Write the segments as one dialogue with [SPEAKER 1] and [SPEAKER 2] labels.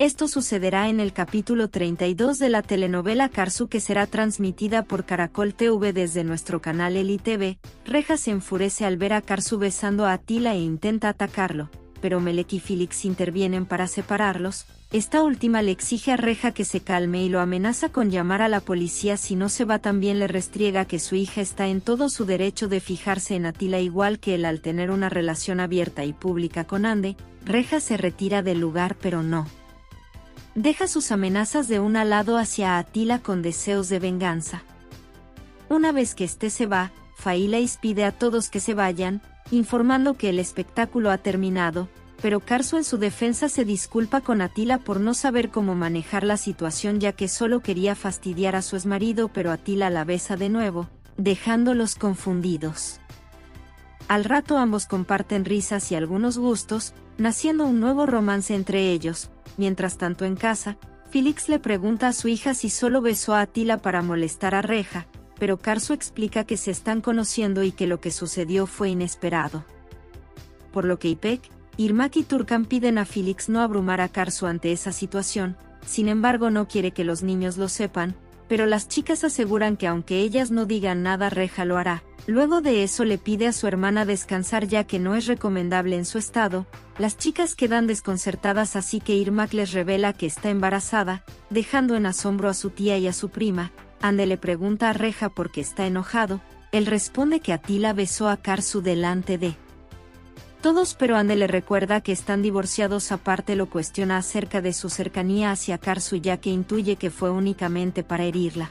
[SPEAKER 1] Esto sucederá en el capítulo 32 de la telenovela Karsu, que será transmitida por Caracol TV desde nuestro canal Eli TV. Reja se enfurece al ver a Karsu besando a Atila e intenta atacarlo, pero Melek y Felix intervienen para separarlos. Esta última le exige a Reja que se calme y lo amenaza con llamar a la policía si no se va. También le restriega que su hija está en todo su derecho de fijarse en Atila igual que él al tener una relación abierta y pública con Ande. Reja se retira del lugar pero no deja sus amenazas de un lado hacia Atila con deseos de venganza. Una vez que este se va, Faileis pide a todos que se vayan, informando que el espectáculo ha terminado, pero Karsu en su defensa se disculpa con Atila por no saber cómo manejar la situación, ya que solo quería fastidiar a su exmarido, pero Atila la besa de nuevo, dejándolos confundidos. Al rato ambos comparten risas y algunos gustos, naciendo un nuevo romance entre ellos. Mientras tanto en casa, Felix le pregunta a su hija si solo besó a Atila para molestar a Reja, pero Karsu explica que se están conociendo y que lo que sucedió fue inesperado. Por lo que Ipek, Irmak y Turkan piden a Felix no abrumar a Karsu ante esa situación. Sin embargo no quiere que los niños lo sepan, pero las chicas aseguran que aunque ellas no digan nada, Reja lo hará. Luego de eso le pide a su hermana descansar, ya que no es recomendable en su estado. Las chicas quedan desconcertadas, así que Irmak les revela que está embarazada, dejando en asombro a su tía y a su prima. Ande le pregunta a Reja por qué está enojado. Él responde que Atila besó a Karsu delante de todos, pero Ande le recuerda que están divorciados. Aparte lo cuestiona acerca de su cercanía hacia Karsu, ya que intuye que fue únicamente para herirla.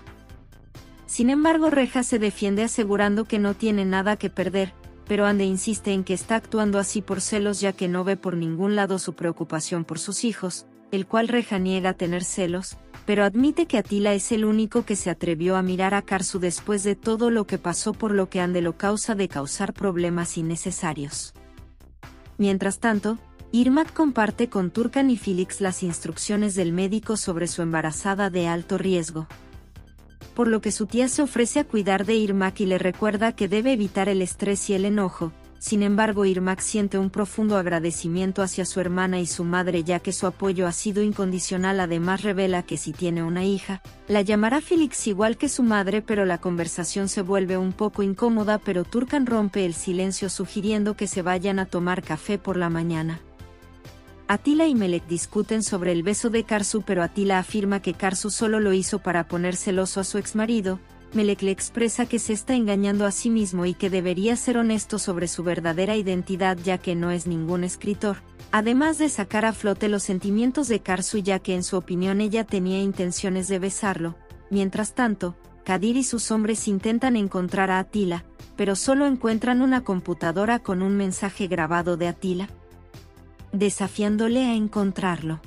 [SPEAKER 1] Sin embargo Reja se defiende asegurando que no tiene nada que perder, pero Ande insiste en que está actuando así por celos, ya que no ve por ningún lado su preocupación por sus hijos, el cual Reja niega tener celos, pero admite que Atila es el único que se atrevió a mirar a Karsu después de todo lo que pasó, por lo que Ande lo causa de causar problemas innecesarios. Mientras tanto, Irmak comparte con Turkan y Felix las instrucciones del médico sobre su embarazada de alto riesgo, por lo que su tía se ofrece a cuidar de Irmak y le recuerda que debe evitar el estrés y el enojo. Sin embargo Irmak siente un profundo agradecimiento hacia su hermana y su madre, ya que su apoyo ha sido incondicional. Además revela que si tiene una hija, la llamará Felix igual que su madre, pero la conversación se vuelve un poco incómoda, pero Turkan rompe el silencio sugiriendo que se vayan a tomar café por la mañana. Atila y Melek discuten sobre el beso de Karsu, pero Atila afirma que Karsu solo lo hizo para poner celoso a su exmarido. Melek le expresa que se está engañando a sí mismo y que debería ser honesto sobre su verdadera identidad, ya que no es ningún escritor, además de sacar a flote los sentimientos de Karsu, ya que en su opinión ella tenía intenciones de besarlo. Mientras tanto, Kadir y sus hombres intentan encontrar a Atila, pero solo encuentran una computadora con un mensaje grabado de Atila, desafiándole a encontrarlo.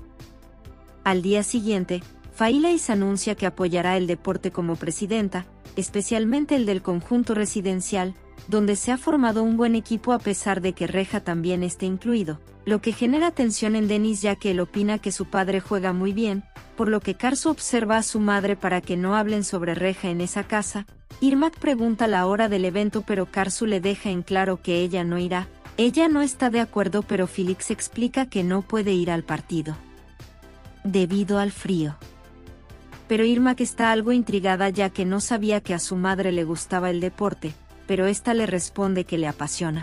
[SPEAKER 1] Al día siguiente, Faileis anuncia que apoyará el deporte como presidenta, especialmente el del conjunto residencial, donde se ha formado un buen equipo a pesar de que Reja también esté incluido, lo que genera tensión en Denis, ya que él opina que su padre juega muy bien, por lo que Karsu observa a su madre para que no hablen sobre Reja en esa casa. Irmak pregunta la hora del evento, pero Karsu le deja en claro que ella no irá. Ella no está de acuerdo, pero Felix explica que no puede ir al partido debido al frío. Pero Irmak está algo intrigada, ya que no sabía que a su madre le gustaba el deporte, pero esta le responde que le apasiona.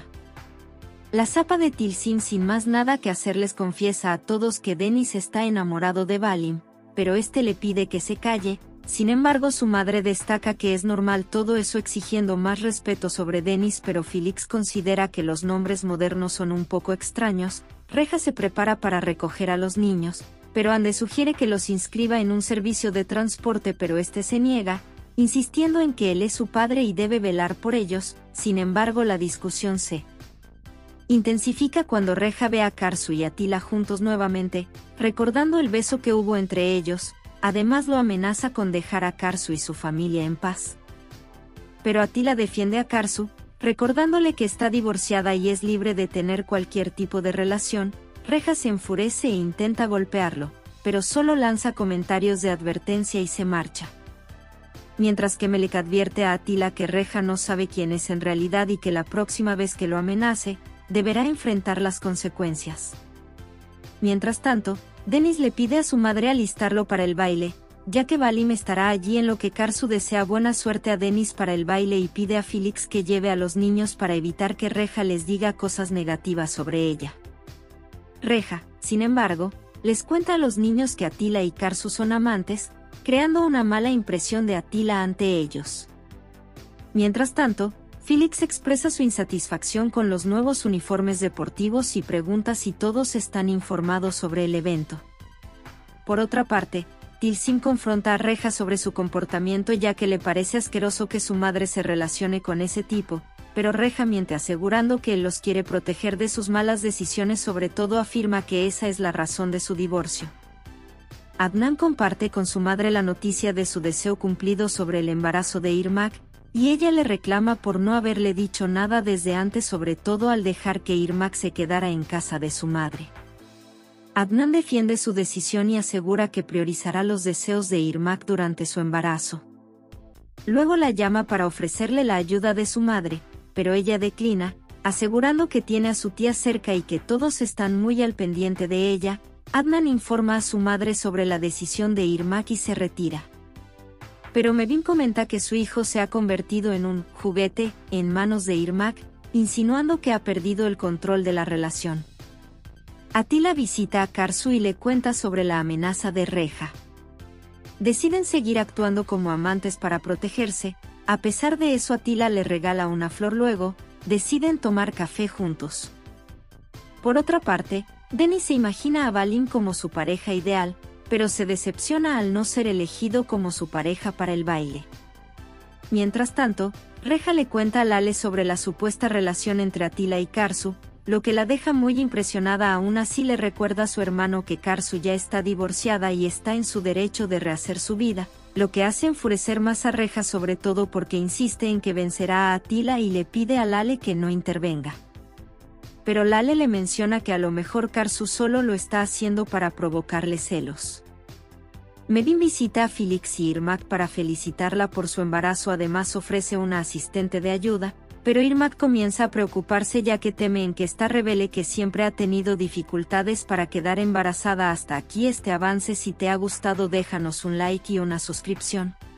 [SPEAKER 1] La zapa de Tilsin, sin más nada que hacer, les confiesa a todos que Denis está enamorado de Valim, pero este le pide que se calle. Sin embargo su madre destaca que es normal todo eso, exigiendo más respeto sobre Denis, pero Felix considera que los nombres modernos son un poco extraños. Reja se prepara para recoger a los niños, pero Ande sugiere que los inscriba en un servicio de transporte, pero este se niega, insistiendo en que él es su padre y debe velar por ellos. Sin embargo la discusión se intensifica cuando Reja ve a Karsu y Atila juntos nuevamente, recordando el beso que hubo entre ellos. Además lo amenaza con dejar a Karsu y su familia en paz. Pero Atila defiende a Karsu, recordándole que está divorciada y es libre de tener cualquier tipo de relación. Reja se enfurece e intenta golpearlo, pero solo lanza comentarios de advertencia y se marcha. Mientras que Melek advierte a Atila que Reja no sabe quién es en realidad y que la próxima vez que lo amenace, deberá enfrentar las consecuencias. Mientras tanto, Dennis le pide a su madre alistarlo para el baile, ya que Valim estará allí, en lo que Karsu desea buena suerte a Dennis para el baile y pide a Felix que lleve a los niños para evitar que Reja les diga cosas negativas sobre ella. Reja, sin embargo, les cuenta a los niños que Attila y Karsu son amantes, creando una mala impresión de Attila ante ellos. Mientras tanto, Felix expresa su insatisfacción con los nuevos uniformes deportivos y pregunta si todos están informados sobre el evento. Por otra parte, Tilsim confronta a Reja sobre su comportamiento, ya que le parece asqueroso que su madre se relacione con ese tipo, pero Reja miente asegurando que él los quiere proteger de sus malas decisiones, sobre todo afirma que esa es la razón de su divorcio. Adnan comparte con su madre la noticia de su deseo cumplido sobre el embarazo de Irmak, y ella le reclama por no haberle dicho nada desde antes, sobre todo al dejar que Irmak se quedara en casa de su madre. Adnan defiende su decisión y asegura que priorizará los deseos de Irmak durante su embarazo. Luego la llama para ofrecerle la ayuda de su madre, pero ella declina, asegurando que tiene a su tía cerca y que todos están muy al pendiente de ella. Adnan informa a su madre sobre la decisión de Irmak y se retira. Pero Mevin comenta que su hijo se ha convertido en un juguete en manos de Irmak, insinuando que ha perdido el control de la relación. Attila visita a Karsu y le cuenta sobre la amenaza de Reja. Deciden seguir actuando como amantes para protegerse. A pesar de eso, Attila le regala una flor. Luego, deciden tomar café juntos. Por otra parte, Dennis se imagina a Valim como su pareja ideal, pero se decepciona al no ser elegido como su pareja para el baile. Mientras tanto, Reja le cuenta a Lale sobre la supuesta relación entre Attila y Karsu, lo que la deja muy impresionada. Aún así le recuerda a su hermano que Karsu ya está divorciada y está en su derecho de rehacer su vida, lo que hace enfurecer más a Reja, sobre todo porque insiste en que vencerá a Attila y le pide a Lale que no intervenga. Pero Lale le menciona que a lo mejor Karsu solo lo está haciendo para provocarle celos. Mevin visita a Felix y Irmak para felicitarla por su embarazo. Además ofrece una asistente de ayuda, pero Irmak comienza a preocuparse, ya que teme en que esta revele que siempre ha tenido dificultades para quedar embarazada. Hasta aquí este avance. Si te ha gustado, déjanos un like y una suscripción.